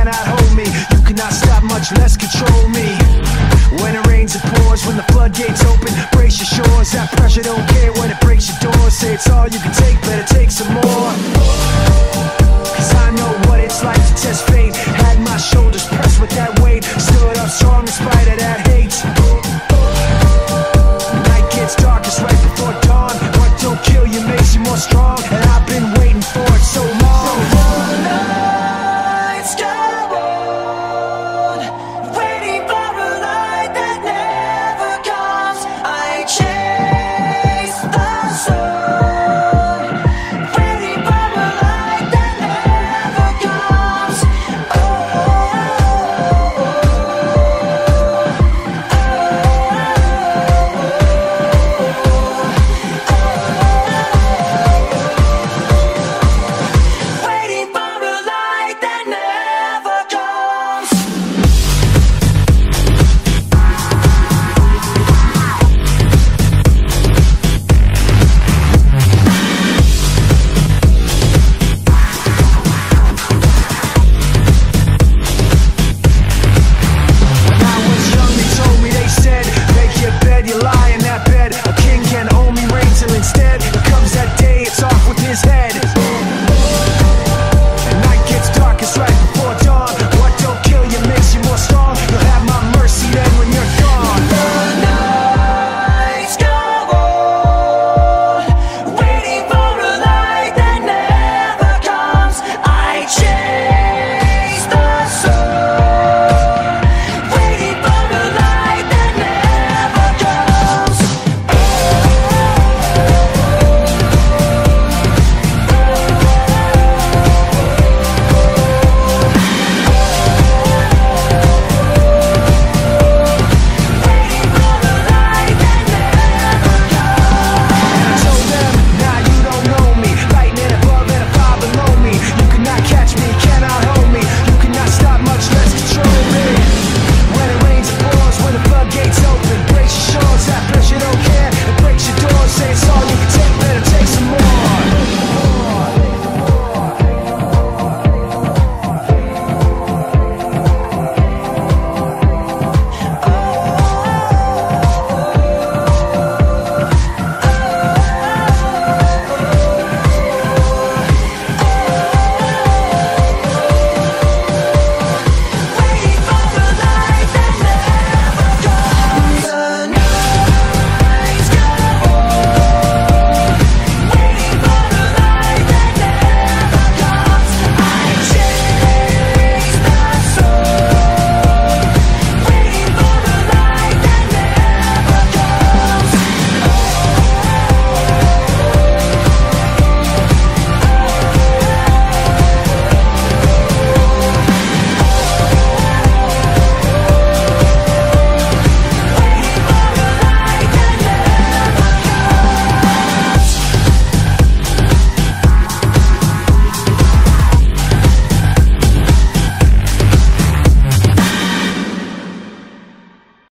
cannot hold me. You cannot stop, much less control me. When it rains, it pours. When the floodgates open, brace your shores. That pressure don't care when it breaks your doors. Say it's all you can take, better take some more. Cause I know what it's like to test fate. Had my shoulders pressed with that weight. Stood up strong in spite of that